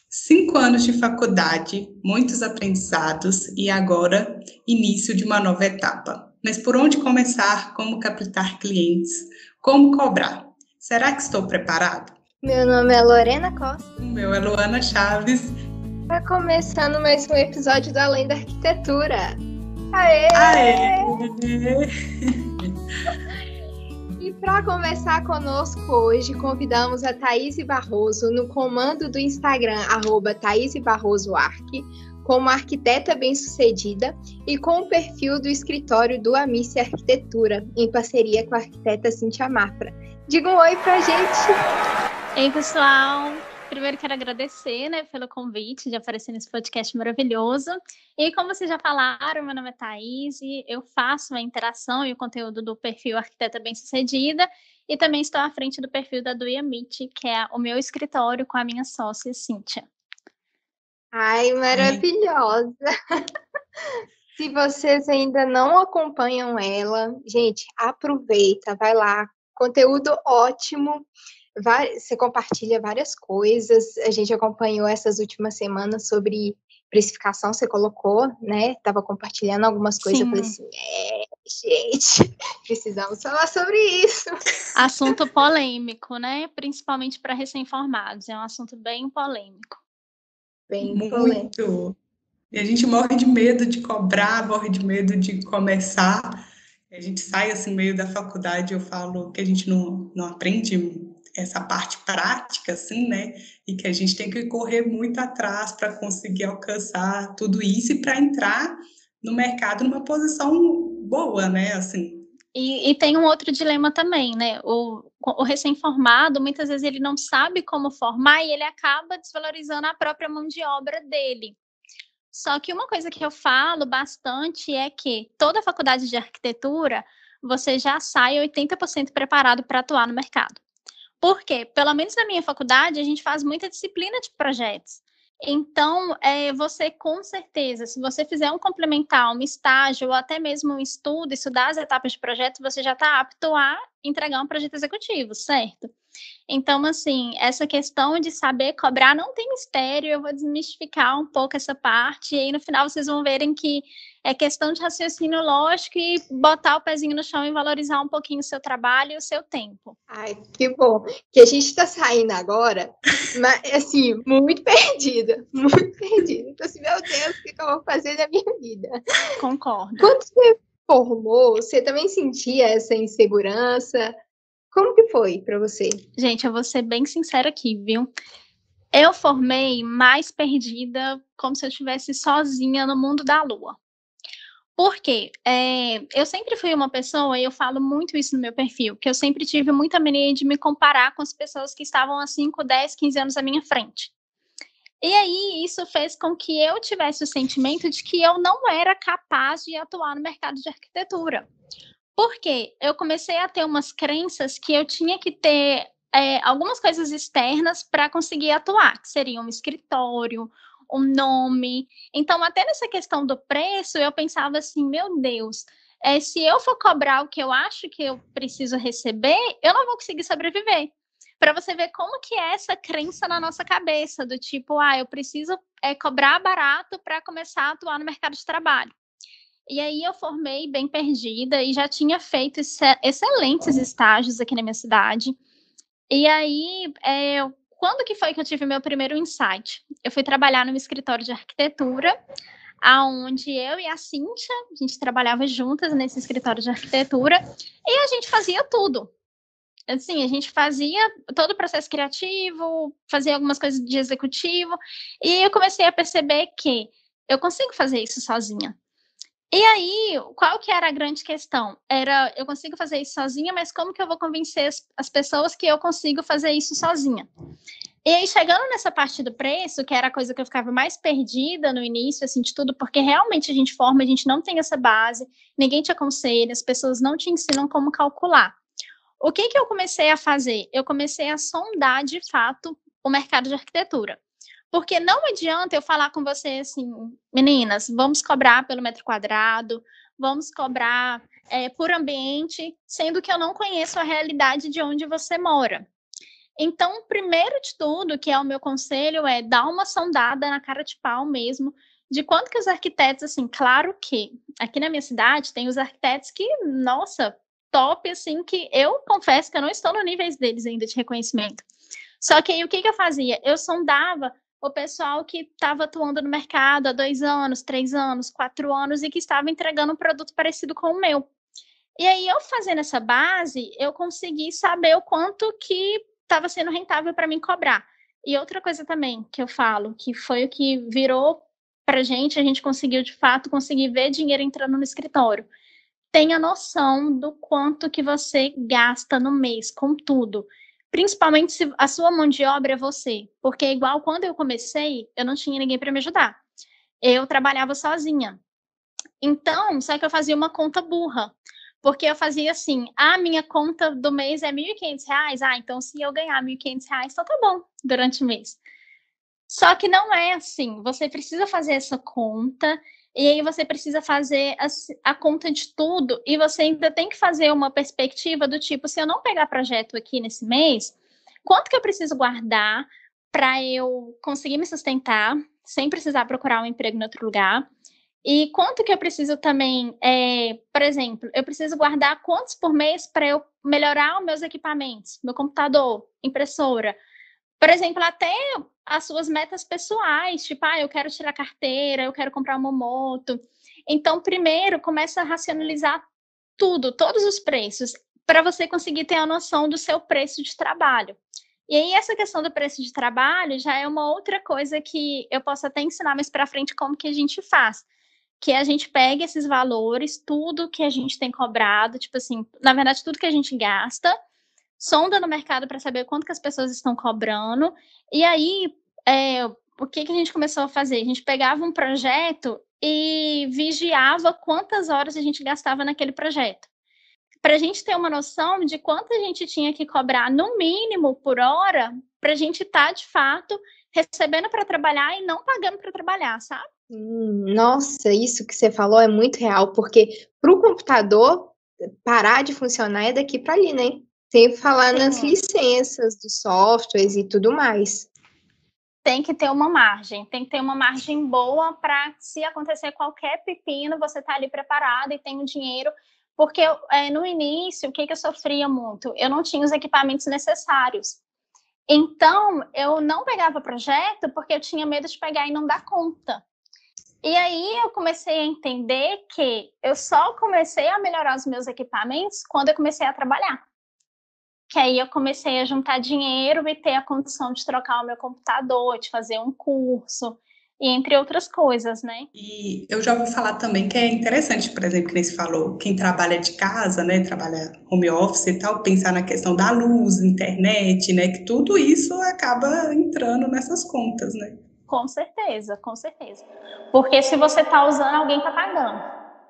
5 anos de faculdade, muitos aprendizados e agora início de uma nova etapa. Mas por onde começar? Como captar clientes? Como cobrar? Será que estou preparado? Meu nome é Lorena Costa. O meu é Luana Chaves. Está começando mais um episódio do Além da Arquitetura. Aê! Aê! E para conversar conosco hoje, convidamos a Thaíse Barroso no comando do Instagram, @ThaíseBarrosoArq, como arquiteta bem-sucedida e com o perfil do escritório do Amice Arquitetura, em parceria com a arquiteta Cíntia Mafra. Diga um oi pra gente! Ei, pessoal! Primeiro quero agradecer, pelo convite de aparecer nesse podcast maravilhoso. E como vocês já falaram, meu nome é Thaíse, eu faço a interação e o conteúdo do perfil Arquiteta Bem-Sucedida e também estou à frente do perfil da Duia Meet, que é o meu escritório com a minha sócia, Cíntia. Ai, maravilhosa! Se vocês ainda não acompanham ela, gente, aproveita, vai lá, conteúdo ótimo. Você compartilha várias coisas, a gente acompanhou essas últimas semanas sobre precificação, você colocou, né? Estava compartilhando algumas coisas, eu falei assim, gente, precisamos falar sobre isso. Assunto polêmico, principalmente para recém-formados, é um assunto bem polêmico. Muito! E a gente morre de medo de cobrar, morre de medo de começar. A gente sai assim, meio da faculdade, eu falo que a gente não aprende essa parte prática, assim, e que a gente tem que correr muito atrás para conseguir alcançar tudo isso e para entrar no mercado numa posição boa, assim. E tem um outro dilema também, o recém-formado, muitas vezes ele não sabe como formar e ele acaba desvalorizando a própria mão de obra dele. Só que uma coisa que eu falo bastante é que toda faculdade de arquitetura, você já sai 80% preparado para atuar no mercado. Por quê? Pelo menos na minha faculdade, a gente faz muita disciplina de projetos. Então, você com certeza, se você fizer um complementar, um estágio ou até mesmo um estudo, estudar as etapas de projeto, você já está apto a entregar um projeto executivo, certo? Então, assim, essa questão de saber cobrar não tem mistério, eu vou desmistificar um pouco essa parte, e aí no final vocês vão verem que é questão de raciocínio lógico e botar o pezinho no chão e valorizar um pouquinho o seu trabalho e o seu tempo. Ai, que bom, que a gente está saindo agora, mas, assim, muito perdida. Então, assim, meu Deus, o que eu vou fazer na minha vida? Concordo. Quando você formou, você também sentia essa insegurança? Como que foi para você? Gente, eu vou ser bem sincera aqui, viu? Eu formei mais perdida, como se eu estivesse sozinha no mundo da lua. Por quê? Eu sempre fui uma pessoa, e eu falo muito isso no meu perfil, que eu sempre tive muita mania de me comparar com as pessoas que estavam há 5, 10, 15 anos à minha frente. E aí, isso fez com que eu tivesse o sentimento de que eu não era capaz de atuar no mercado de arquitetura. Porque eu comecei a ter umas crenças que eu tinha que ter algumas coisas externas para conseguir atuar, que seria um escritório, um nome. Então, até nessa questão do preço, eu pensava assim, meu Deus, se eu for cobrar o que eu acho que eu preciso receber, eu não vou conseguir sobreviver. Para você ver como que é essa crença na nossa cabeça, do tipo, eu preciso cobrar barato para começar a atuar no mercado de trabalho. E aí eu formei bem perdida e já tinha feito excelentes estágios aqui na minha cidade. E aí, quando que foi que eu tive meu primeiro insight? Eu fui trabalhar num escritório de arquitetura, onde eu e a Cíntia, a gente trabalhava juntas nesse escritório de arquitetura, e a gente fazia tudo. Assim, a gente fazia todo o processo criativo, fazia algumas coisas de executivo, e eu comecei a perceber que eu consigo fazer isso sozinha. E aí, qual que era a grande questão? Eu consigo fazer isso sozinha, mas como que eu vou convencer as pessoas que eu consigo fazer isso sozinha? E aí, chegando nessa parte do preço, que era a coisa que eu ficava mais perdida no início, assim, de tudo, porque realmente a gente forma, a gente não tem essa base, ninguém te aconselha, as pessoas não te ensinam como calcular. O que eu comecei a fazer? Eu comecei a sondar, de fato, o mercado de arquitetura. Porque não adianta eu falar com você assim, meninas, vamos cobrar pelo metro quadrado, vamos cobrar por ambiente, sendo que eu não conheço a realidade de onde você mora. Então, primeiro de tudo, que é o meu conselho, é dar uma sondada na cara de pau mesmo, de quanto que os arquitetos, assim, claro que aqui na minha cidade tem os arquitetos que, nossa, top, assim, que eu confesso que eu não estou no nível deles ainda de reconhecimento. Só que aí o que eu fazia? Eu sondava o pessoal que estava atuando no mercado há 2 anos, 3 anos, 4 anos e que estava entregando um produto parecido com o meu. E aí, eu fazendo essa base, eu consegui saber o quanto que estava sendo rentável para mim cobrar. E outra coisa também que eu falo, que foi o que virou para a gente conseguiu, de fato, conseguir ver dinheiro entrando no escritório. Tenha noção do quanto que você gasta no mês com tudo. Principalmente se a sua mão de obra é você. Porque igual quando eu comecei, eu não tinha ninguém para me ajudar. Eu trabalhava sozinha. Então, só que eu fazia uma conta burra. Porque eu fazia assim, a minha conta do mês é R$ 1.500, então se eu ganhar R$ 1.500, então tá bom, durante o mês. Só que não é assim, você precisa fazer essa conta, e aí você precisa fazer a conta de tudo, e você ainda tem que fazer uma perspectiva do tipo, se eu não pegar projeto aqui nesse mês, quanto que eu preciso guardar para eu conseguir me sustentar, sem precisar procurar um emprego em outro lugar? E quanto que eu preciso também, por exemplo, eu preciso guardar quantos por mês para eu melhorar os meus equipamentos, meu computador, impressora. Por exemplo, até as suas metas pessoais, tipo, eu quero tirar carteira, eu quero comprar uma moto. Então, primeiro, começa a racionalizar tudo, todos os preços, para você conseguir ter a noção do seu preço de trabalho. E aí, essa questão do preço de trabalho já é uma outra coisa que eu posso até ensinar mais para frente como que a gente faz. Que a gente pega esses valores, tudo que a gente tem cobrado, tipo assim, na verdade, tudo que a gente gasta, sonda no mercado para saber quanto que as pessoas estão cobrando, e aí, o que a gente começou a fazer? A gente pegava um projeto e vigiava quantas horas a gente gastava naquele projeto. Para a gente ter uma noção de quanto a gente tinha que cobrar, no mínimo, por hora, para a gente estar, de fato, recebendo para trabalhar e não pagando para trabalhar, sabe? Nossa, isso que você falou é muito real, porque para o computador parar de funcionar é daqui para ali, né? Sem falar nas licenças dos softwares e tudo mais. Tem que ter uma margem boa para, se acontecer qualquer pepino, você tá ali preparado e tem o dinheiro, porque no início, o que eu sofria muito? Eu não tinha os equipamentos necessários. Então, eu não pegava projeto porque eu tinha medo de pegar e não dar conta. E aí eu comecei a entender que eu só comecei a melhorar os meus equipamentos quando eu comecei a trabalhar. Que aí eu comecei a juntar dinheiro e ter a condição de trocar o meu computador, de fazer um curso, e entre outras coisas, né? E eu já ouvi falar também que é interessante, por exemplo, que nem você falou, quem trabalha de casa, né, trabalha home office e tal, pensar na questão da luz, internet, né, que tudo isso acaba entrando nessas contas, né? Com certeza, com certeza. Porque se você tá usando, alguém tá pagando.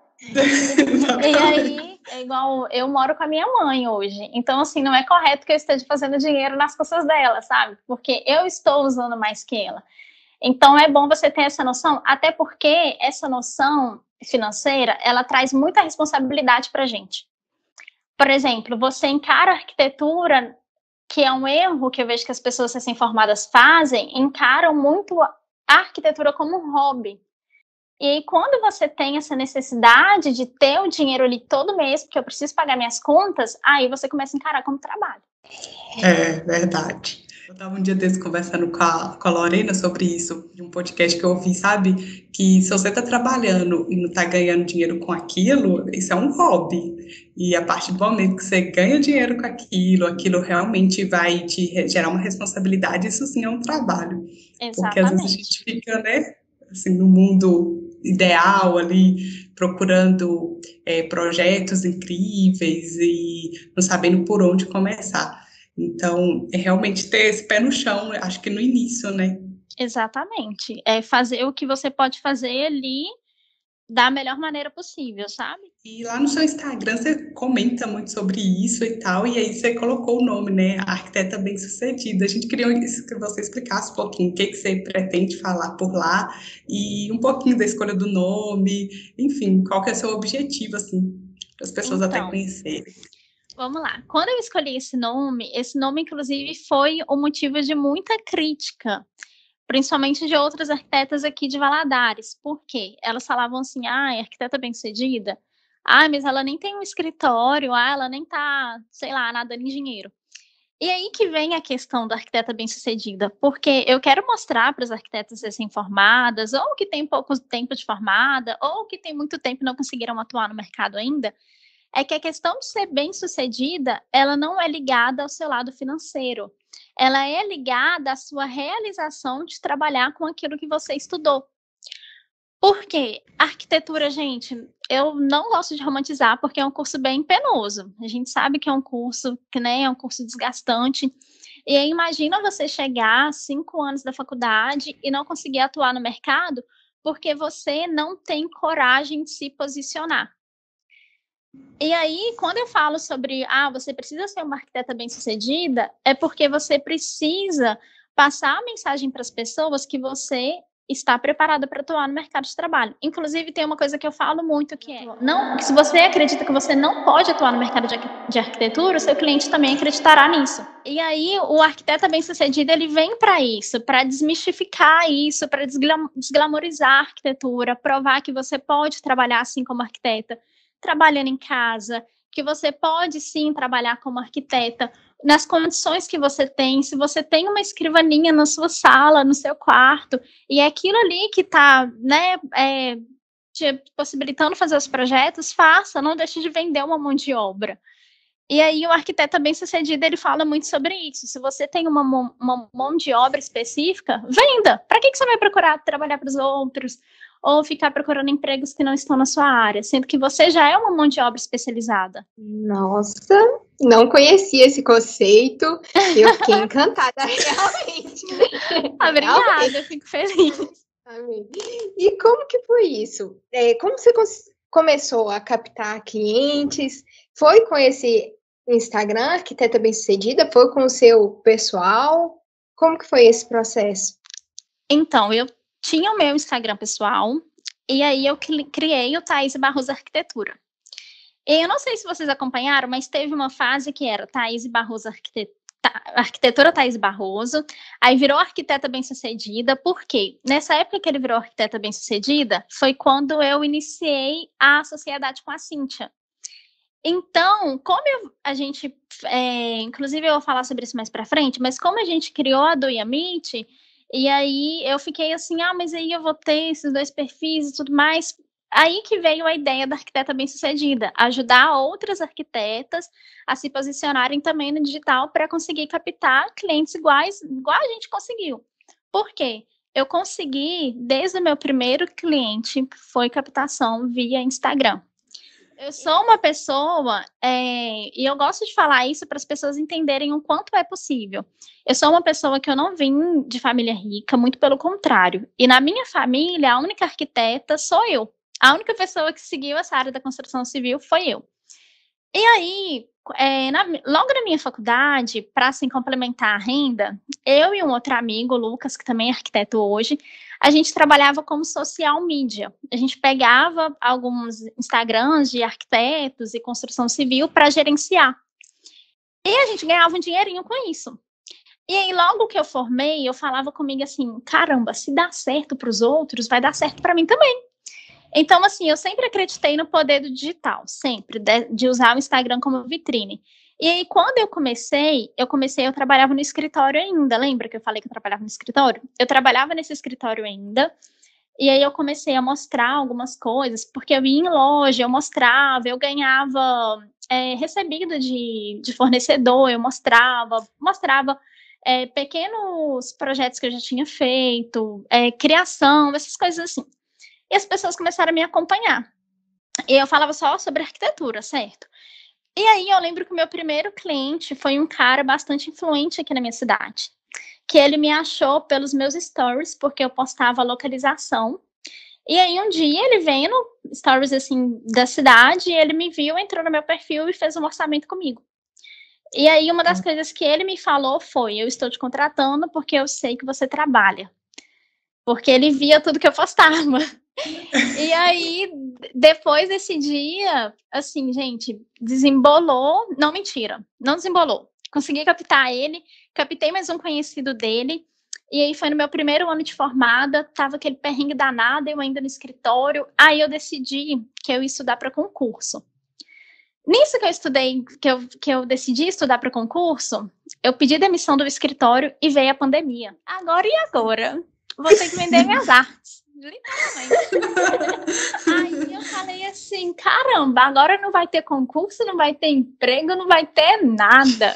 E aí, é igual, eu moro com a minha mãe hoje, então assim, não é correto que eu esteja fazendo dinheiro nas costas dela, sabe? Porque eu estou usando mais que ela. Então é bom você ter essa noção, até porque essa noção financeira, ela traz muita responsabilidade pra gente. Por exemplo, você encara a arquitetura, que é um erro que eu vejo que as pessoas recém-formadas fazem, encaram muito a arquitetura como um hobby. E aí, quando você tem essa necessidade de ter o dinheiro ali todo mês, porque eu preciso pagar minhas contas, aí você começa a encarar como trabalho. É verdade. Eu estava um dia desse conversando com a Lorena sobre isso, de um podcast que eu ouvi, sabe? Que se você está trabalhando e não está ganhando dinheiro com aquilo, isso é um hobby. E a partir do momento que você ganha dinheiro com aquilo realmente vai te gerar uma responsabilidade, isso sim é um trabalho. Exatamente. Porque às vezes a gente fica, né, assim, no mundo ideal ali, procurando projetos incríveis e não sabendo por onde começar. Então, é realmente ter esse pé no chão, acho que no início, né? Exatamente. É fazer o que você pode fazer ali da melhor maneira possível, sabe? E lá no seu Instagram você comenta muito sobre isso e tal, e aí você colocou o nome, né? Arquiteta Bem-Sucedida. A gente queria que você explicasse um pouquinho o que você pretende falar por lá e um pouquinho da escolha do nome, enfim, qual que é o seu objetivo, assim, para as pessoas até conhecerem. Vamos lá. Quando eu escolhi esse nome, inclusive, foi o motivo de muita crítica, principalmente de outras arquitetas aqui de Valadares. Por quê? Elas falavam assim, arquiteta bem-sucedida, mas ela nem tem um escritório, ela nem tá, sei lá, nadando em dinheiro. E aí que vem a questão da arquiteta bem-sucedida, porque eu quero mostrar para as arquitetas recém-formadas, ou que têm pouco tempo de formada, ou que têm muito tempo e não conseguiram atuar no mercado ainda, é que a questão de ser bem-sucedida, ela não é ligada ao seu lado financeiro. Ela é ligada à sua realização de trabalhar com aquilo que você estudou. Por quê? Arquitetura, gente, eu não gosto de romantizar, porque é um curso bem penoso. A gente sabe que é um curso que, né, é um curso desgastante. E aí, imagina você chegar 5 anos da faculdade e não conseguir atuar no mercado porque você não tem coragem de se posicionar. E aí, quando eu falo sobre, você precisa ser uma arquiteta bem-sucedida, é porque você precisa passar a mensagem para as pessoas que você está preparada para atuar no mercado de trabalho. Inclusive, tem uma coisa que eu falo muito, que é, que se você acredita que você não pode atuar no mercado de arquitetura, o seu cliente também acreditará nisso. E aí, o arquiteta bem-sucedido, ele vem para isso, para desmistificar isso, para desglamorizar a arquitetura, provar que você pode trabalhar assim como arquiteta, trabalhando em casa, que você pode sim trabalhar como arquiteta nas condições que você tem. Se você tem uma escrivaninha na sua sala, no seu quarto, e é aquilo ali que está, né, te possibilitando fazer os projetos, faça, não deixe de vender uma mão de obra. E aí o arquiteto bem-sucedido, ele fala muito sobre isso. Se você tem uma mão de obra específica, venda. Para que você vai procurar trabalhar para os outros? Ou ficar procurando empregos que não estão na sua área, sendo que você já é uma mão de obra especializada. Nossa, não conhecia esse conceito. Eu fiquei encantada, realmente. Obrigada, eu fico feliz. E como que foi isso? Como você começou a captar clientes? Foi com esse Instagram, Arquiteta Bem-Sucedida? Foi com o seu pessoal? Como que foi esse processo? Então, eu tinha o meu Instagram pessoal, e aí eu criei o Thaís Barroso Arquitetura. E eu não sei se vocês acompanharam, mas teve uma fase que era Thaís Barroso Arquitetura Thaís Barroso, aí virou Arquiteta Bem-Sucedida. Por quê? Nessa época que ele virou Arquiteta Bem-Sucedida, foi quando eu iniciei a sociedade com a Cíntia. Então, como a gente, inclusive eu vou falar sobre isso mais para frente, mas como a gente criou a Do Yamit, e aí eu fiquei assim, mas aí eu vou ter esses 2 perfis e tudo mais. Aí que veio a ideia da arquiteta bem-sucedida, ajudar outras arquitetas a se posicionarem também no digital para conseguir captar clientes igual a gente conseguiu. Por quê? Eu consegui, desde o meu primeiro cliente, foi captação via Instagram. Eu sou uma pessoa, e eu gosto de falar isso para as pessoas entenderem o quanto é possível. Eu sou uma pessoa que eu não vim de família rica, muito pelo contrário. E na minha família, a única arquiteta sou eu. A única pessoa que seguiu essa área da construção civil foi eu. E aí, logo na minha faculdade, para assim, complementar a renda, eu e um outro amigo, o Lucas, que também é arquiteto hoje, a gente trabalhava como social media. A gente pegava alguns Instagrams de arquitetos e construção civil para gerenciar. E a gente ganhava um dinheirinho com isso. E aí, logo que eu formei, eu falava comigo assim, caramba, se dá certo para os outros, vai dar certo para mim também. Então, assim, eu sempre acreditei no poder do digital, sempre, de usar o Instagram como vitrine. E aí, quando eu trabalhava no escritório ainda, lembra que eu falei que eu trabalhava no escritório? Eu trabalhava nesse escritório ainda, e aí eu comecei a mostrar algumas coisas, porque eu ia em loja, eu mostrava, eu ganhava recebido de fornecedor, eu mostrava pequenos projetos que eu já tinha feito, criação, essas coisas assim. E as pessoas começaram a me acompanhar. E eu falava só sobre arquitetura, certo? E aí eu lembro que o meu primeiro cliente foi um cara bastante influente aqui na minha cidade, que ele me achou pelos meus stories, porque eu postava localização. E aí um dia ele veio no stories assim da cidade, ele me viu, entrou no meu perfil e fez um orçamento comigo. E aí uma das coisas que ele me falou foi, eu estou te contratando porque eu sei que você trabalha. porque ele via tudo que eu postava. E aí, depois desse dia, assim, gente, desembolou, não, mentira, não desembolou. Consegui captar ele, captei mais um conhecido dele, e aí foi no meu primeiro ano de formada, tava aquele perrengue danado, eu ainda no escritório, aí eu decidi que eu ia estudar para concurso. Nisso que eu estudei, que eu decidi estudar para concurso, eu pedi demissão do escritório e veio a pandemia. Agora e agora? Vou ter que vender minhas artes, literalmente. Aí eu falei assim, caramba, agora não vai ter concurso, não vai ter emprego, não vai ter nada.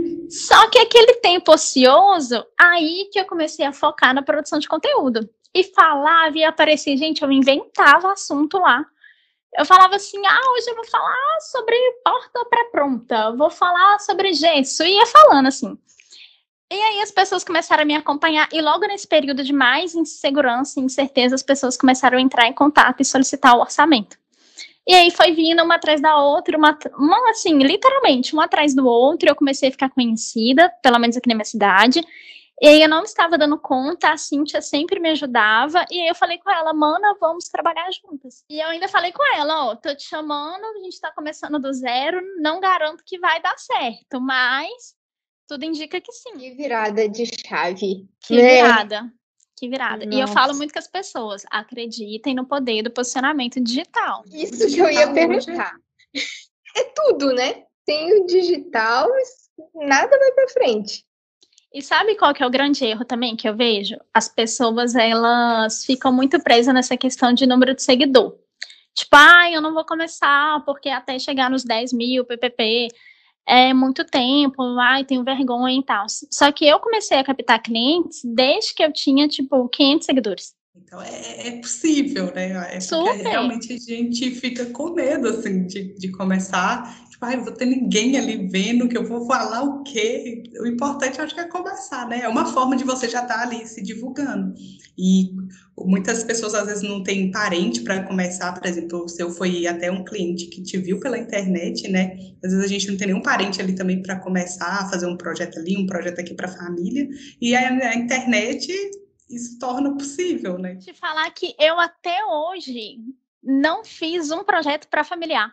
Só que aquele tempo ocioso, aí que eu comecei a focar na produção de conteúdo. E falava e aparecia, gente, eu inventava assunto lá. Eu falava assim, hoje eu vou falar sobre porta pré-pronta, vou falar sobre gesso, e ia falando assim. E aí as pessoas começaram a me acompanhar, e logo nesse período de mais insegurança e incerteza, as pessoas começaram a entrar em contato e solicitar o orçamento. E aí foi vindo uma atrás da outra, uma assim, literalmente, uma atrás do outro, eu comecei a ficar conhecida, pelo menos aqui na minha cidade. E aí eu não estava dando conta, a Cíntia sempre me ajudava, e aí eu falei com ela, mana, vamos trabalhar juntas. E eu ainda falei com ela, tô te chamando, a gente tá começando do zero, não garanto que vai dar certo, mas tudo indica que sim. Que virada de chave. Que virada. Que virada. Nossa. E eu falo muito com as pessoas, acreditem no poder do posicionamento digital. Isso que eu ia perguntar. É tudo, né? Tem o digital, nada vai pra frente. E sabe qual que é o grande erro também que eu vejo? As pessoas, elas ficam muito presas nessa questão de número de seguidor. Tipo, eu não vou começar porque até chegar nos 10 mil PPP é muito tempo, tenho vergonha e tal. Só que eu comecei a captar clientes desde que eu tinha, tipo, 500 seguidores. Então, é possível, né? É porque realmente a gente fica com medo, assim, de começar. Tipo, não vou ter ninguém ali vendo que eu vou falar o quê? O importante, eu acho que é começar, né? É uma forma de você já estar ali se divulgando. E muitas pessoas, às vezes, não têm parente para começar. Por exemplo, o seu foi até um cliente que te viu pela internet, né? Às vezes a gente não tem nenhum parente ali também para começar a fazer um projeto ali, um projeto aqui para a família. E a internet... isso torna possível, né? Te falar que eu até hoje não fiz um projeto para familiar.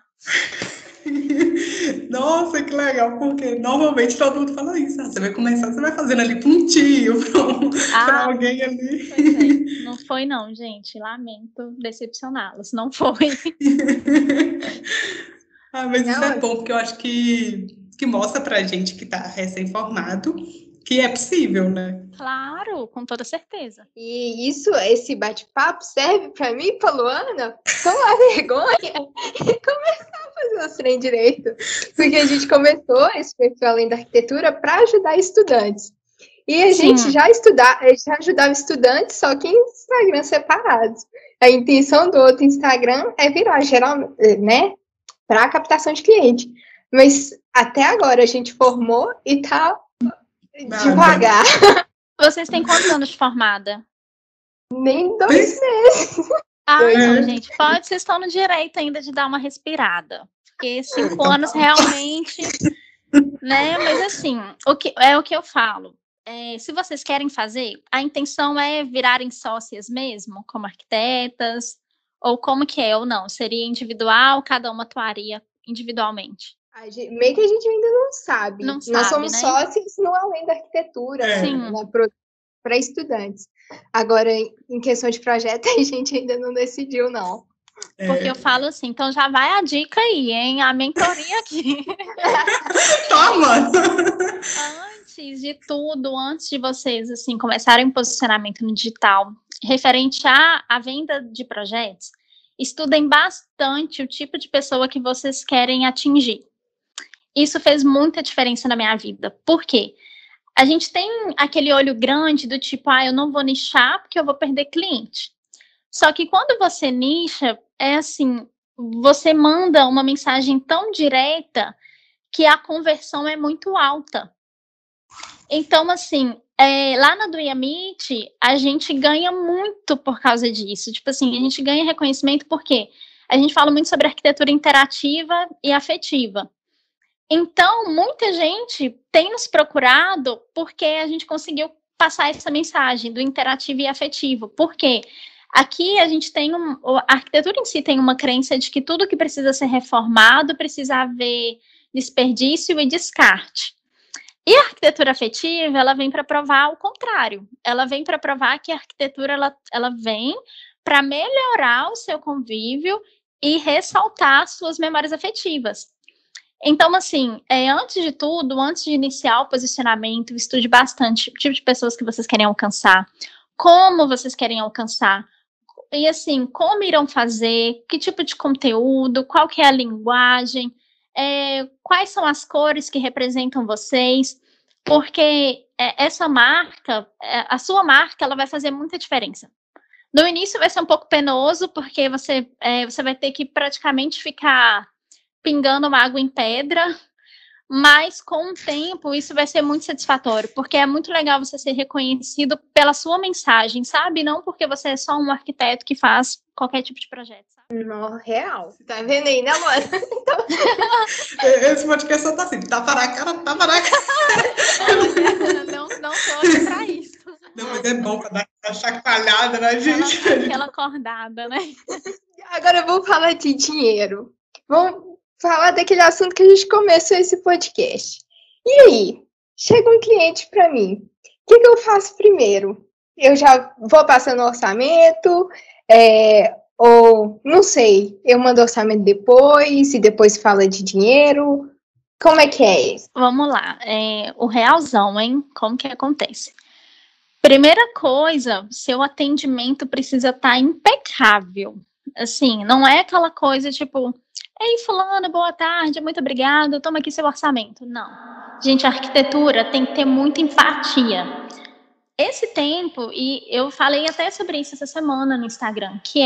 Nossa, que legal, porque normalmente todo mundo fala isso. Você vai começar, você vai fazendo ali para um tio, para alguém ali. Pois é. Não foi não, gente. Lamento decepcioná-los. Não foi. Mas isso é bom, porque eu acho que mostra pra gente que tá recém-formado que é possível, né? Claro, com toda certeza. E esse bate-papo serve para mim e para Luana tomar vergonha e começar a fazer os trem direito. Porque a gente começou esse perfil Além da Arquitetura para ajudar estudantes. E a gente já ajudava estudantes, só que em Instagram separados. A intenção do outro Instagram é virar geral, né, para captação de cliente. Mas até agora a gente formou e tá devagar. Vocês têm quantos anos de formada? Nem 2 meses. Não, gente, vocês estão no direito ainda de dar uma respirada. Porque 5 anos realmente, né? Mas assim, o que eu falo. Se vocês querem fazer, a intenção é virarem sócias mesmo, como arquitetas, ou como que é, ou não? Seria individual, cada uma atuaria individualmente? Meio que a gente ainda não sabe. Nós somos sócios no Além da Arquitetura, né, para estudantes. Agora, em questão de projeto, a gente ainda não decidiu, não. Porque eu falo assim, então já vai a dica aí, hein? A mentoria aqui. Toma! Antes de tudo, antes de vocês assim, começarem posicionamento no digital, referente à venda de projetos, estudem bastante o tipo de pessoa que vocês querem atingir. Isso fez muita diferença na minha vida. Por quê? A gente tem aquele olho grande do tipo, eu não vou nichar porque eu vou perder cliente. Só que quando você nicha, é assim, você manda uma mensagem tão direta que a conversão é muito alta. Então, assim, lá na DoIaMeet, a gente ganha muito por causa disso. Tipo assim, a gente ganha reconhecimento porque a gente fala muito sobre arquitetura interativa e afetiva. Então, muita gente tem nos procurado porque a gente conseguiu passar essa mensagem do interativo e afetivo. Por quê? Aqui a gente tem a arquitetura em si tem uma crença de que tudo que precisa ser reformado precisa haver desperdício e descarte. E a arquitetura afetiva, ela vem para provar o contrário. Ela vem para provar que a arquitetura ela vem para melhorar o seu convívio e ressaltar suas memórias afetivas. Então, assim, antes de tudo, antes de iniciar o posicionamento, estude bastante o tipo de pessoas que vocês querem alcançar, como vocês querem alcançar, e assim, como irão fazer, que tipo de conteúdo, qual que é a linguagem, quais são as cores que representam vocês, porque essa marca, a sua marca, ela vai fazer muita diferença. No início vai ser um pouco penoso, porque você vai ter que praticamente ficar pingando uma água em pedra, mas com o tempo isso vai ser muito satisfatório, porque é muito legal você ser reconhecido pela sua mensagem, sabe? Não porque você é só um arquiteto que faz qualquer tipo de projeto, sabe? Não, real. Tá vendo aí, né, mano? Então... Esse podcast só tá assim, tapa na cara. Não tô aqui pra isso. Não, mas é bom pra dar aquela chacoalhada na gente. Aquela acordada, né? Agora vamos falar de dinheiro. Vamos falar daquele assunto que a gente começou esse podcast. E aí, chega um cliente para mim. O que eu faço primeiro? Eu já vou passando o orçamento, ou não sei, eu mando orçamento depois e depois fala de dinheiro. Como é que é isso? Vamos lá, o realzão, hein? Como que acontece? Primeira coisa, seu atendimento precisa estar impecável. Assim, não é aquela coisa tipo, ei, fulano, boa tarde, muito obrigado, toma aqui seu orçamento. Não. Gente, a arquitetura tem que ter muita empatia. Esse tempo, e eu falei até sobre isso essa semana no Instagram, que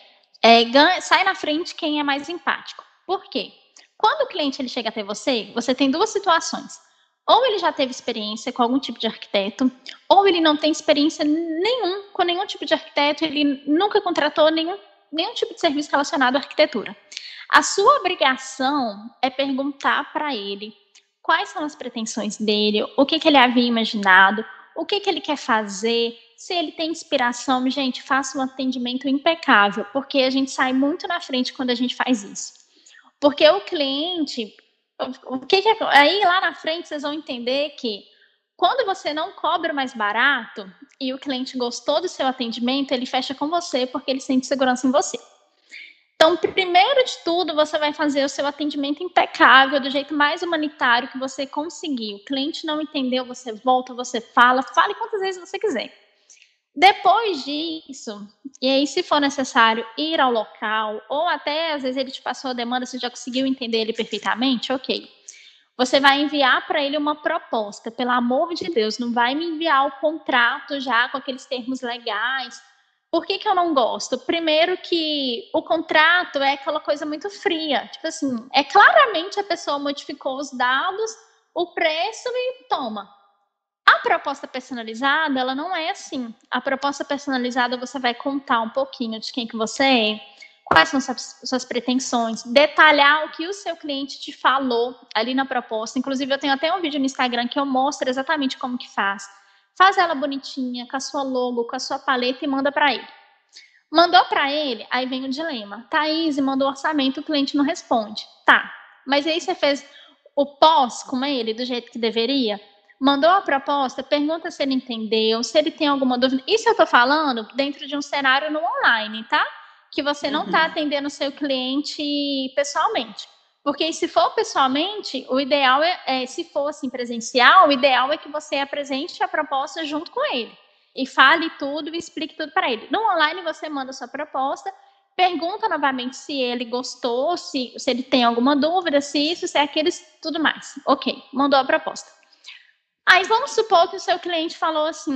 sai na frente quem é mais empático. Por quê? Quando o cliente ele chega até você tem duas situações. Ou ele já teve experiência com algum tipo de arquiteto, ou ele não tem experiência com nenhum tipo de arquiteto, ele nunca contratou nenhum tipo de serviço relacionado à arquitetura. A sua obrigação é perguntar para ele quais são as pretensões dele, o que ele havia imaginado, o que ele quer fazer, se ele tem inspiração. Gente, faça um atendimento impecável, porque a gente sai muito na frente quando a gente faz isso. Porque o cliente... Aí lá na frente vocês vão entender que quando você não cobra mais barato e o cliente gostou do seu atendimento, ele fecha com você porque ele sente segurança em você. Então, primeiro de tudo, você vai fazer o seu atendimento impecável, do jeito mais humanitário que você conseguir. O cliente não entendeu, você volta, você fale quantas vezes você quiser. Depois disso, e aí se for necessário ir ao local, ou até às vezes ele te passou a demanda, você já conseguiu entender ele perfeitamente, ok. Você vai enviar para ele uma proposta, pelo amor de Deus, não vai me enviar o contrato já com aqueles termos legais. Por que eu não gosto? Primeiro que o contrato é aquela coisa muito fria, tipo assim, claramente a pessoa modificou os dados, o preço e toma. A proposta personalizada, ela não é assim. A proposta personalizada, você vai contar um pouquinho de quem que você é, quais são suas pretensões, detalhar o que o seu cliente te falou ali na proposta. Inclusive, eu tenho até um vídeo no Instagram que eu mostro exatamente como que faz. Faz ela bonitinha, com a sua logo, com a sua paleta e manda para ele. Mandou para ele, aí vem o dilema. Thaís, mandou orçamento, o cliente não responde. Tá, mas aí você fez o pós com ele do jeito que deveria? Mandou a proposta, pergunta se ele entendeu, se ele tem alguma dúvida. Isso eu tô falando dentro de um cenário no online, tá? Que você não tá atendendo o seu cliente pessoalmente. Porque se for pessoalmente, o ideal se for assim presencial, o ideal é que você apresente a proposta junto com ele. E fale tudo e explique tudo para ele. No online, você manda a sua proposta, pergunta novamente se ele gostou, se ele tem alguma dúvida, se isso, se é aquilo, tudo mais. Ok, mandou a proposta. Aí vamos supor que o seu cliente falou assim,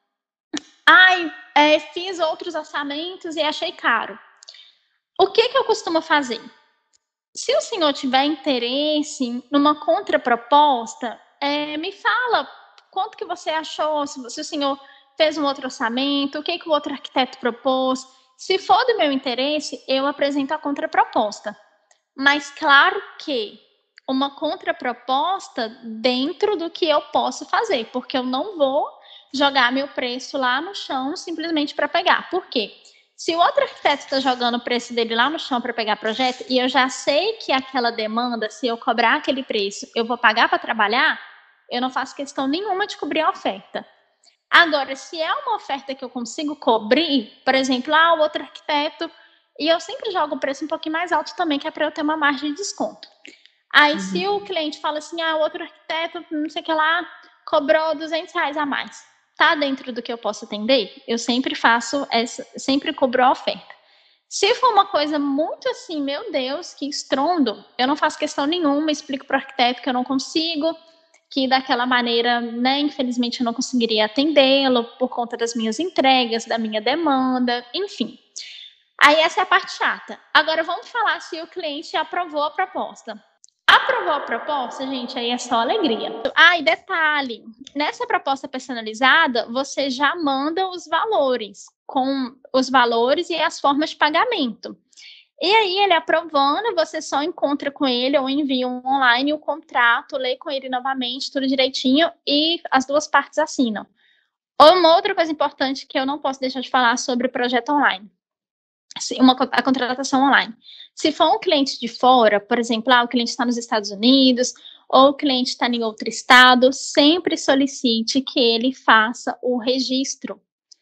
fiz outros orçamentos e achei caro. O que eu costumo fazer? Se o senhor tiver interesse numa contraproposta, me fala quanto que você achou, se o senhor fez um outro orçamento, o que o outro arquiteto propôs. Se for do meu interesse, eu apresento a contraproposta. Mas claro que uma contraproposta dentro do que eu posso fazer, porque eu não vou jogar meu preço lá no chão simplesmente para pegar. Por quê? Se o outro arquiteto está jogando o preço dele lá no chão para pegar projeto, e eu já sei que aquela demanda, se eu cobrar aquele preço, eu vou pagar para trabalhar, eu não faço questão nenhuma de cobrir a oferta. Agora, se é uma oferta que eu consigo cobrir, por exemplo, o outro arquiteto, e eu sempre jogo o preço um pouquinho mais alto também, que é para eu ter uma margem de desconto. Aí, se o cliente fala assim, o outro arquiteto, não sei o que lá, cobrou R$200 a mais. Tá dentro do que eu posso atender? Eu sempre sempre cobro a oferta. Se for uma coisa muito assim, meu Deus, que estrondo, eu não faço questão nenhuma, explico para o arquiteto que eu não consigo, que daquela maneira, né, infelizmente eu não conseguiria atendê-lo por conta das minhas entregas, da minha demanda, enfim. Aí essa é a parte chata. Agora vamos falar se o cliente aprovou a proposta. Aprovou a proposta, gente, aí é só alegria. E detalhe, nessa proposta personalizada, você já manda os valores, com os valores e as formas de pagamento. E aí, ele aprovando, você só encontra com ele ou envia online o contrato, lê com ele novamente, tudo direitinho, e as duas partes assinam. Uma outra coisa importante que eu não posso deixar de falar sobre o projeto online. A contratação online. Se for um cliente de fora, por exemplo, o cliente está nos Estados Unidos, ou o cliente está em outro estado, sempre solicite que ele faça o registro.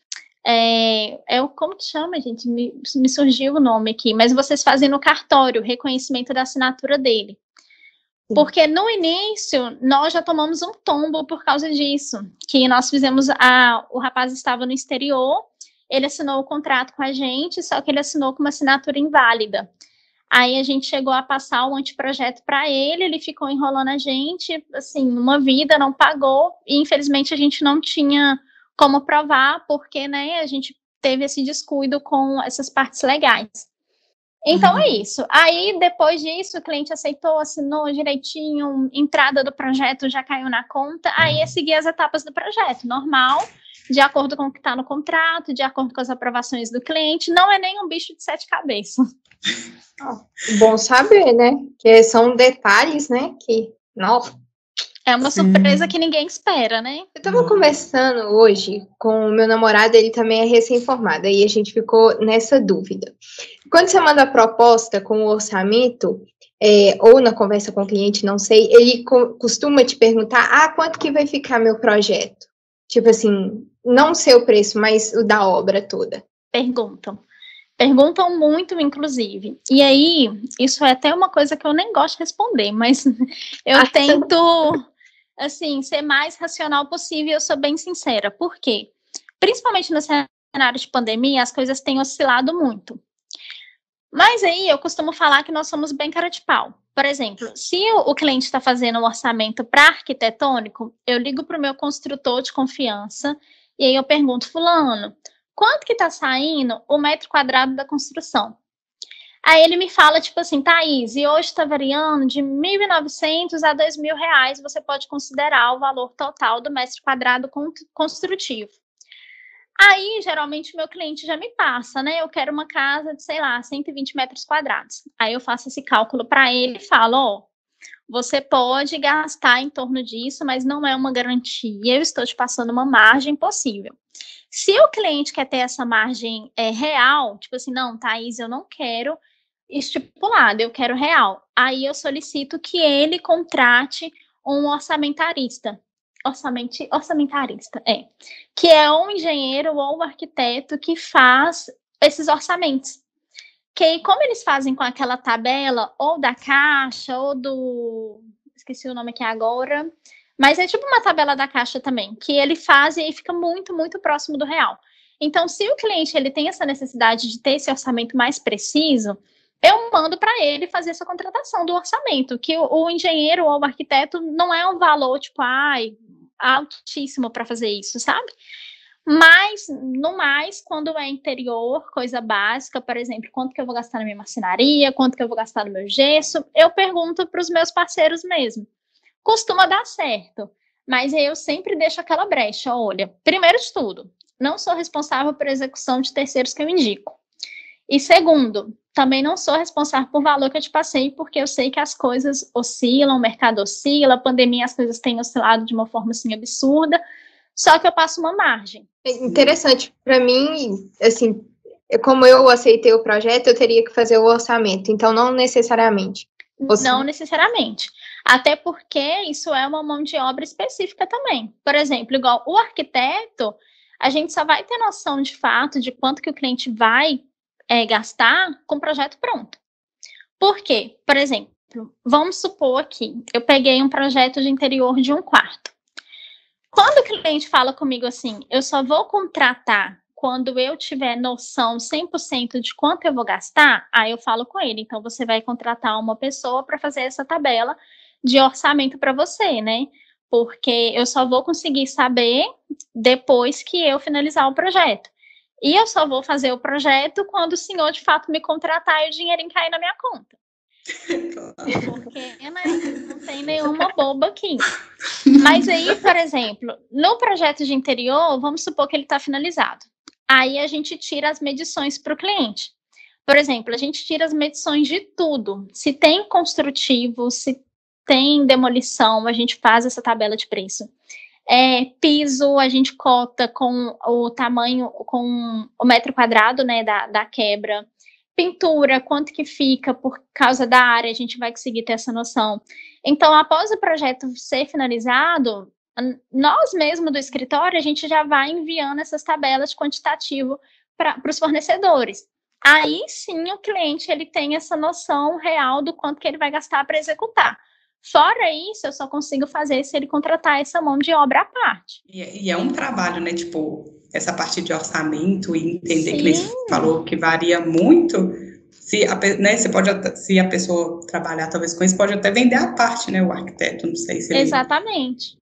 Como que chama, gente? Me surgiu o nome aqui, mas vocês fazem no cartório, reconhecimento da assinatura dele. Porque no início, nós já tomamos um tombo por causa disso, que nós fizemos, o rapaz estava no exterior, ele assinou o contrato com a gente, só que ele assinou com uma assinatura inválida. Aí a gente chegou a passar o anteprojeto para ele, ele ficou enrolando a gente, assim, uma vida, não pagou, e infelizmente a gente não tinha como provar, porque, né, a gente teve esse descuido com essas partes legais. Então é isso. Aí, depois disso, o cliente aceitou, assinou direitinho, entrada do projeto já caiu na conta, aí é seguir as etapas do projeto, normal, de acordo com o que está no contrato, de acordo com as aprovações do cliente, não é nem um bicho de 7 cabeças. Bom saber, né? Que são detalhes, né? Que, nossa. É uma surpresa que ninguém espera, né? Eu tava conversando hoje com o meu namorado, ele também é recém-formado, aí a gente ficou nessa dúvida. Quando você manda a proposta com o orçamento, ou na conversa com o cliente, não sei, ele costuma te perguntar, quanto que vai ficar meu projeto? Tipo assim, não o seu preço, mas o da obra toda. Perguntam muito, inclusive. E aí, isso é até uma coisa que eu nem gosto de responder, mas eu tento, assim, ser mais racional possível, eu sou bem sincera. Por quê? Principalmente no cenário de pandemia, as coisas têm oscilado muito. Mas aí, eu costumo falar que nós somos bem cara de pau. Por exemplo, se o cliente está fazendo um orçamento para arquitetônico, eu ligo para o meu construtor de confiança e aí eu pergunto, fulano, quanto que está saindo o metro quadrado da construção? Aí ele me fala, tipo assim, Thaís, e hoje está variando de 1.900 a R$2.000, você pode considerar o valor total do metro quadrado construtivo. Aí, geralmente, o meu cliente já me passa, né? Eu quero uma casa de, 120 metros quadrados. Aí eu faço esse cálculo para ele e falo, você pode gastar em torno disso, mas não é uma garantia, eu estou te passando uma margem possível. Se o cliente quer ter essa margem real, tipo assim, não, Thaís, eu não quero estipulado, eu quero real. Aí eu solicito que ele contrate um orçamentarista. Orçamentarista, que é um engenheiro ou um arquiteto que faz esses orçamentos. Que aí, como eles fazem com aquela tabela, ou da Caixa, ou do... esqueci o nome aqui agora, mas é tipo uma tabela da Caixa também, que ele faz e aí fica muito, muito próximo do real. Então, se o cliente ele tem essa necessidade de ter esse orçamento mais preciso, eu mando para ele fazer essa contratação do orçamento, que o engenheiro ou o arquiteto não é um valor, tipo, altíssimo para fazer isso, sabe? Mas, no mais, quando é interior, coisa básica, por exemplo, quanto que eu vou gastar na minha marcenaria, quanto que eu vou gastar no meu gesso, eu pergunto para os meus parceiros mesmo. Costuma dar certo, mas eu sempre deixo aquela brecha, olha, primeiro de tudo, não sou responsável por execução de terceiros que eu indico. E segundo, também não sou responsável por valor que eu te passei, porque eu sei que as coisas oscilam, o mercado oscila, a pandemia, as coisas têm oscilado de uma forma assim absurda. só que eu passo uma margem. Interessante. Para mim, assim, como eu aceitei o projeto, eu teria que fazer o orçamento. Então, não necessariamente. Não necessariamente. Até porque isso é uma mão de obra específica também. Por exemplo, igual o arquiteto, a gente só vai ter noção de fato de quanto que o cliente vai gastar com o projeto pronto. Por quê? Por exemplo, vamos supor aqui, eu peguei um projeto de interior de um quarto. Quando o cliente fala comigo assim, eu só vou contratar quando eu tiver noção 100% de quanto eu vou gastar, aí eu falo com ele, então você vai contratar uma pessoa para fazer essa tabela de orçamento para você, né? Porque eu só vou conseguir saber depois que eu finalizar o projeto. E eu só vou fazer o projeto quando o senhor, de fato, me contratar e o dinheirinho cair na minha conta. Porque, né, não tem nenhuma boba aqui. Mas aí, por exemplo, no projeto de interior, vamos supor que ele está finalizado. Aí a gente tira as medições para o cliente. Por exemplo, a gente tira as medições de tudo. Se tem construtivo, se tem demolição, a gente faz essa tabela de preço. Piso, a gente cota com o tamanho, com o metro quadrado, né, da quebra. Pintura, quanto que fica por causa da área, a gente vai conseguir ter essa noção. Então, após o projeto ser finalizado, nós mesmos do escritório, a gente já vai enviando essas tabelas de quantitativo para os fornecedores. Aí sim o cliente ele tem essa noção real do quanto que ele vai gastar para executar. Fora isso, eu só consigo fazer se ele contratar essa mão de obra à parte. E é um trabalho, né? Tipo, essa parte de orçamento e entender que você falou que varia muito. Se a pessoa trabalhar talvez com isso, pode até vender a parte, né? O arquiteto, não sei se ele... Exatamente.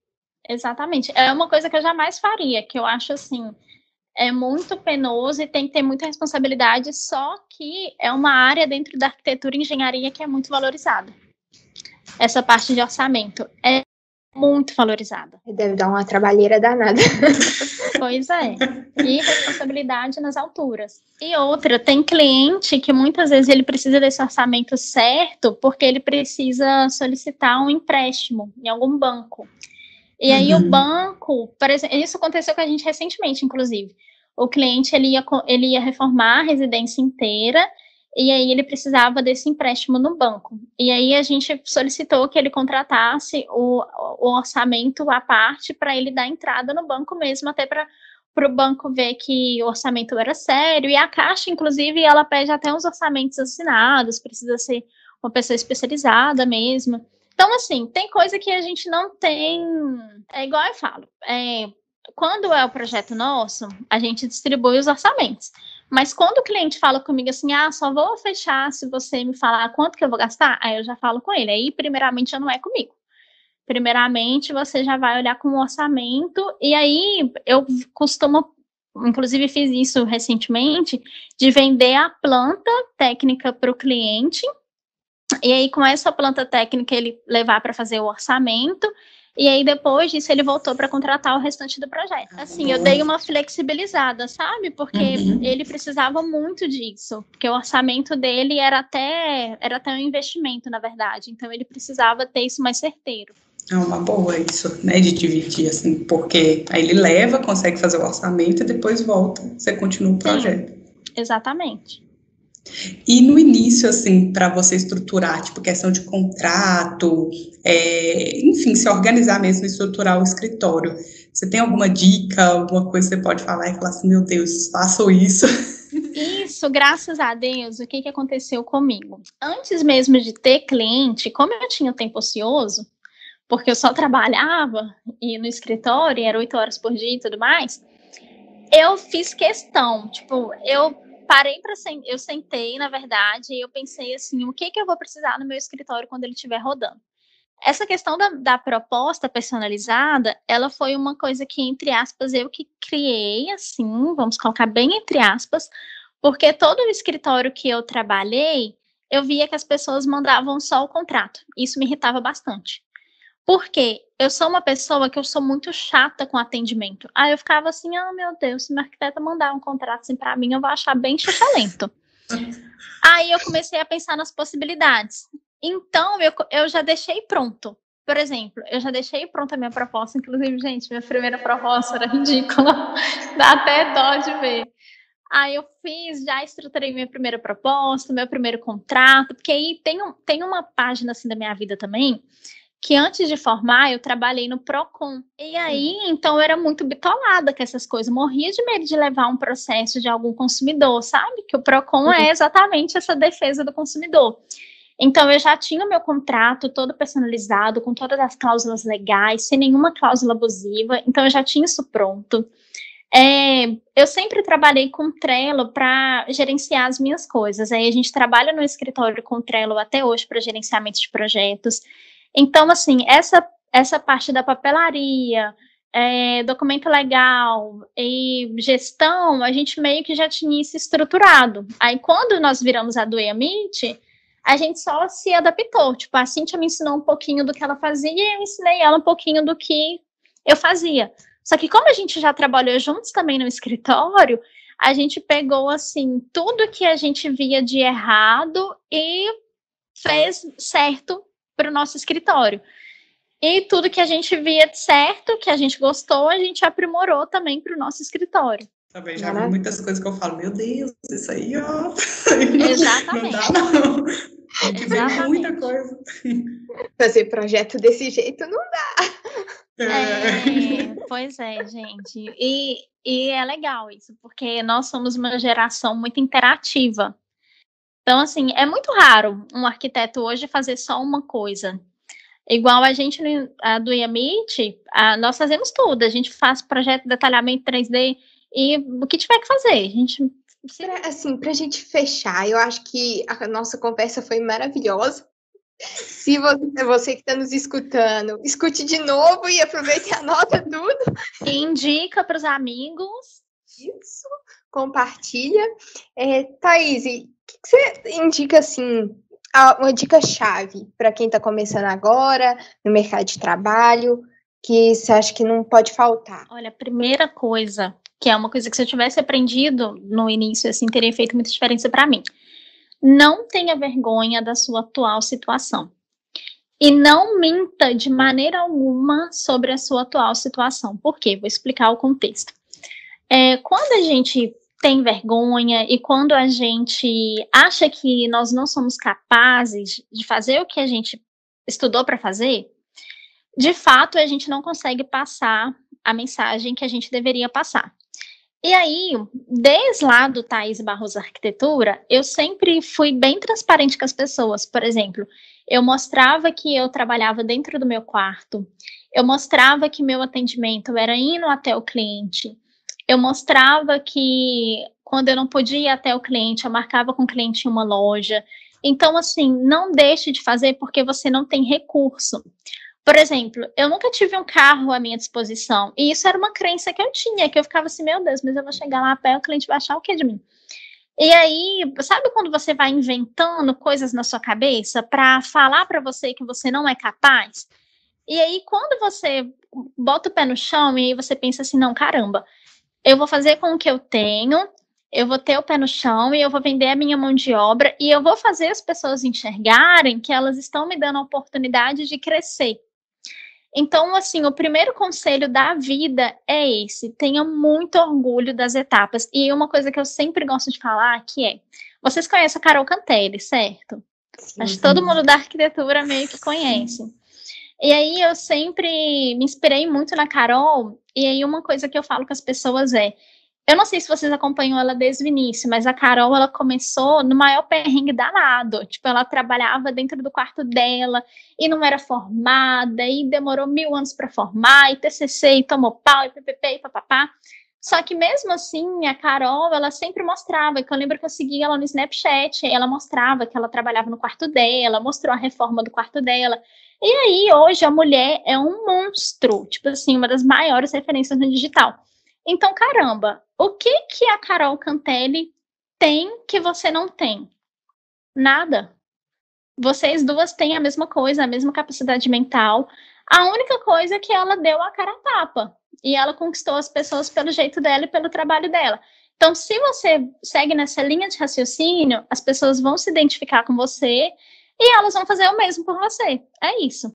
É uma coisa que eu jamais faria, que eu acho assim, é muito penoso e tem que ter muita responsabilidade, só que é uma área dentro da arquitetura e engenharia que é muito valorizada. Essa parte de orçamento é muito valorizada. Deve dar uma trabalheira danada. Pois é. E responsabilidade nas alturas. E outra, tem cliente que muitas vezes ele precisa desse orçamento certo porque ele precisa solicitar um empréstimo em algum banco. E aí o banco, por exemplo, isso aconteceu com a gente recentemente, inclusive. O cliente ele ia reformar a residência inteira e aí ele precisava desse empréstimo no banco. E aí a gente solicitou que ele contratasse o orçamento à parte para ele dar entrada no banco mesmo, até para o banco ver que o orçamento era sério. E a Caixa, inclusive, ela pede até uns orçamentos assinados, precisa ser uma pessoa especializada mesmo. Então, assim, tem coisa que a gente não tem... É igual eu falo, quando é o projeto nosso, a gente distribui os orçamentos. Mas quando o cliente fala comigo assim, só vou fechar se você me falar quanto que eu vou gastar, aí eu já falo com ele. Aí, primeiramente, já não é comigo. Primeiramente, você já vai olhar com o orçamento, e aí eu costumo, inclusive fiz isso recentemente, de vender a planta técnica para o cliente, e aí com essa planta técnica ele levar para fazer o orçamento, e aí depois disso ele voltou para contratar o restante do projeto. Assim, eu dei uma flexibilizada, sabe? Porque ele precisava muito disso, porque o orçamento dele era até um investimento, na verdade, então ele precisava ter isso mais certeiro. É uma boa isso, né, de dividir, assim, porque aí ele leva, consegue fazer o orçamento e depois volta, você continua o projeto. Sim, exatamente. E no início, assim, para você estruturar, tipo, questão de contrato, enfim, se organizar mesmo, estruturar o escritório, você tem alguma dica, alguma coisa que você pode falar e falar assim, meu Deus, faço isso? Isso, graças a Deus, o que aconteceu comigo? Antes mesmo de ter cliente, como eu tinha tempo ocioso, porque eu só trabalhava e no escritório, era 8 horas por dia e tudo mais, eu fiz questão, tipo, eu sentei, na verdade, e eu pensei assim, o que eu vou precisar no meu escritório quando ele estiver rodando? Essa questão da proposta personalizada, ela foi uma coisa que, entre aspas, eu que criei, assim, vamos colocar bem entre aspas, porque todo o escritório que eu trabalhei, eu via que as pessoas mandavam só o contrato. Isso me irritava bastante. Porque eu sou uma pessoa que eu sou muito chata com atendimento. Aí eu ficava assim, meu Deus, se meu arquiteto mandar um contrato assim para mim, eu vou achar bem xixelento. Aí eu comecei a pensar nas possibilidades. Então, eu já deixei pronto. Por exemplo, eu já deixei pronta a minha proposta, inclusive, gente, minha primeira proposta era ridícula, dá até dó de ver. Aí eu já estruturei minha primeira proposta, meu primeiro contrato, porque aí tem uma página assim da minha vida também, que antes de formar eu trabalhei no Procon. E aí, então eu era muito bitolada com essas coisas, morria de medo de levar um processo de algum consumidor, sabe? Que o Procon é exatamente essa defesa do consumidor. Então, eu já tinha o meu contrato todo personalizado, com todas as cláusulas legais, sem nenhuma cláusula abusiva. Então, eu já tinha isso pronto. Eu sempre trabalhei com Trello para gerenciar as minhas coisas. Aí, a gente trabalha no escritório com Trello até hoje para gerenciamento de projetos. Então, assim, essa parte da papelaria, documento legal e gestão, a gente meio que já tinha isso estruturado. Aí, quando nós viramos a DoiaMeet, a gente só se adaptou. Tipo, a Cíntia me ensinou um pouquinho do que ela fazia e eu ensinei ela um pouquinho do que eu fazia. Só que como a gente já trabalhou juntos também no escritório, a gente pegou, assim, tudo que a gente via de errado e fez certo para o nosso escritório. E tudo que a gente via de certo, que a gente gostou, a gente aprimorou também para o nosso escritório. Também já vi muitas coisas que eu falo, meu Deus, isso aí, ó. Exatamente. Não dá, não. Tem que ver muita coisa. Fazer projeto desse jeito não dá. Pois é, gente. E é legal isso, porque nós somos uma geração muito interativa. Então, assim, é muito raro um arquiteto hoje fazer só uma coisa. Igual a gente do DoiaMeet, nós fazemos tudo. A gente faz projeto de detalhamento 3D e o que tiver que fazer. A gente... Pra gente fechar, eu acho que a nossa conversa foi maravilhosa. Se você que está nos escutando, escute de novo e aproveite e anota tudo. E indica para os amigos. Isso, compartilha. Thaís, o que você indica, assim, uma dica-chave para quem está começando agora, no mercado de trabalho, que você acha que não pode faltar? Olha, a primeira coisa, que é uma coisa que se eu tivesse aprendido no início, assim, teria feito muita diferença para mim. Não tenha vergonha da sua atual situação. E não minta de maneira alguma sobre a sua atual situação. Por quê? Vou explicar o contexto. Quando a gente tem vergonha e quando a gente acha que nós não somos capazes de fazer o que a gente estudou para fazer, de fato, a gente não consegue passar a mensagem que a gente deveria passar. E aí, desde lá do Thaís Barroso Arquitetura, eu sempre fui bem transparente com as pessoas. Por exemplo, eu mostrava que eu trabalhava dentro do meu quarto, eu mostrava que meu atendimento era indo até o cliente, eu mostrava que quando eu não podia ir até o cliente, eu marcava com o cliente em uma loja. Então, assim, não deixe de fazer porque você não tem recurso. Por exemplo, eu nunca tive um carro à minha disposição, e isso era uma crença que eu tinha, que eu ficava assim, meu Deus, mas eu vou chegar lá a pé, o cliente vai achar o que de mim? E aí, sabe quando você vai inventando coisas na sua cabeça para falar para você que você não é capaz? E aí, quando você bota o pé no chão, e aí você pensa assim, não, caramba, eu vou fazer com o que eu tenho, eu vou ter o pé no chão, e eu vou vender a minha mão de obra, e eu vou fazer as pessoas enxergarem que elas estão me dando a oportunidade de crescer. Então, assim, o primeiro conselho da vida é esse: tenha muito orgulho das etapas. E uma coisa que eu sempre gosto de falar que vocês conhecem a Carol Cantelli, certo? Sim. Acho que todo mundo da arquitetura meio que conhece. E aí eu sempre me inspirei muito na Carol, e aí uma coisa que eu falo com as pessoas eu não sei se vocês acompanham ela desde o início, mas a Carol, ela começou no maior perrengue danado. Tipo, ela trabalhava dentro do quarto dela e não era formada, e demorou 1000 anos para formar, e TCC, e tomou pau, e ppp, e papapá. Só que mesmo assim, a Carol, ela sempre mostrava, que eu lembro que eu seguia ela no Snapchat, ela mostrava que ela trabalhava no quarto dela, mostrou a reforma do quarto dela. E aí, hoje, a mulher é um monstro, tipo assim, uma das maiores referências no digital. Então, caramba, o que a Carol Cantelli tem que você não tem? Nada. Vocês duas têm a mesma coisa, a mesma capacidade mental. A única coisa é que ela deu a cara a tapa. E ela conquistou as pessoas pelo jeito dela e pelo trabalho dela. Então, se você segue nessa linha de raciocínio, as pessoas vão se identificar com você, e elas vão fazer o mesmo por você. É isso.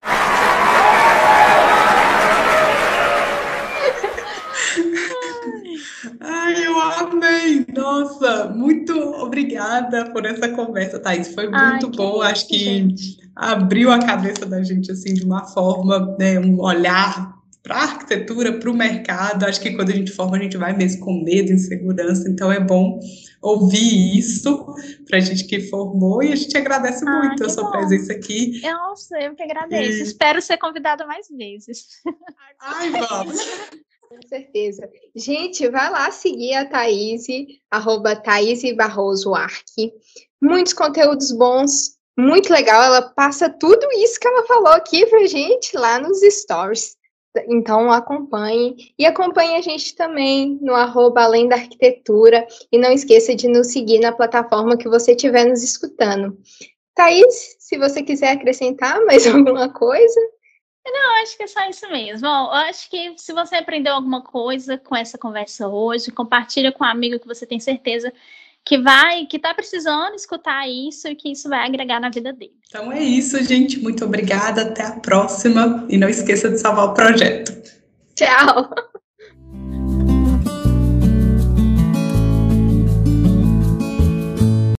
Ai, eu amei! Nossa, muito obrigada por essa conversa, Thaís. Foi muito bom. Acho que abriu a cabeça da gente assim de uma forma, né, um olhar para a arquitetura, para o mercado. Acho que quando a gente forma, a gente vai mesmo com medo, insegurança. Então é bom ouvir isso para a gente que formou e a gente agradece muito a sua presença aqui. Eu que agradeço. Espero ser convidada mais vezes. Ai, vamos! Com certeza. Gente, vai lá seguir a Thaís, @ThaísBarrosoArq. Muitos conteúdos bons, muito legal. Ela passa tudo isso que ela falou aqui pra gente lá nos stories. Então acompanhe. E acompanhe a gente também no @Além da Arquitetura. E não esqueça de nos seguir na plataforma que você estiver nos escutando. Thaís, se você quiser acrescentar mais alguma coisa... Não, acho que é só isso mesmo. Eu acho que se você aprendeu alguma coisa com essa conversa hoje, compartilha com um amigo que você tem certeza que está precisando escutar isso e que isso vai agregar na vida dele. Então é isso, gente. Muito obrigada. Até a próxima. E não esqueça de salvar o projeto. Tchau!